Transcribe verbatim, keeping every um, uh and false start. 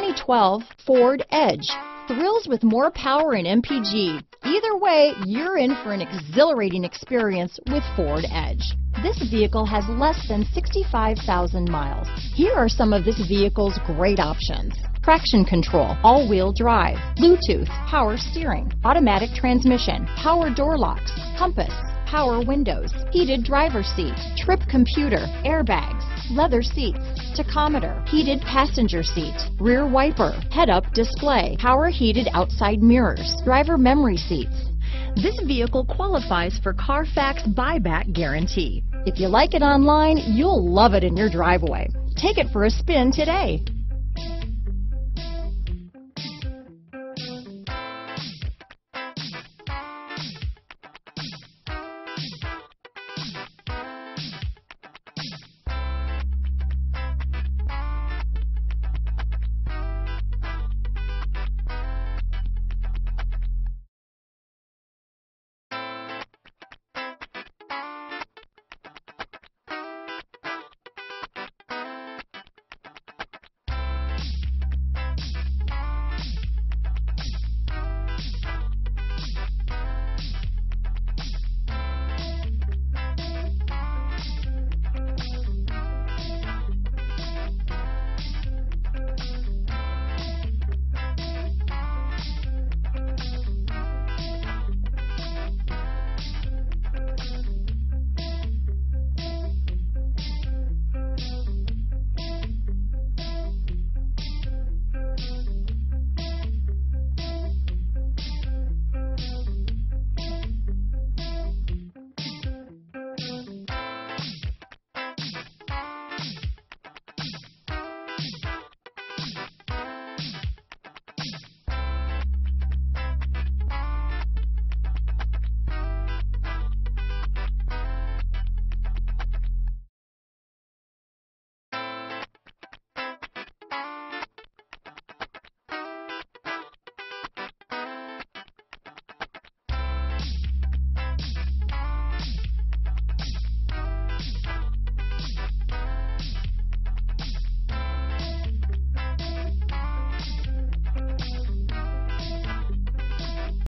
twenty twelve Ford Edge. Thrills with more power and M P G. Either way, you're in for an exhilarating experience with Ford Edge. This vehicle has less than sixty-five thousand miles. Here are some of this vehicle's great options: traction control, all-wheel drive, Bluetooth, power steering, automatic transmission, power door locks, compass, power windows, heated driver's seat, trip computer, airbags, leather seats, tachometer, heated passenger seat, rear wiper, head-up display, power heated outside mirrors, driver memory seats. This vehicle qualifies for Carfax buyback guarantee. If you like it online, you'll love it in your driveway. Take it for a spin today.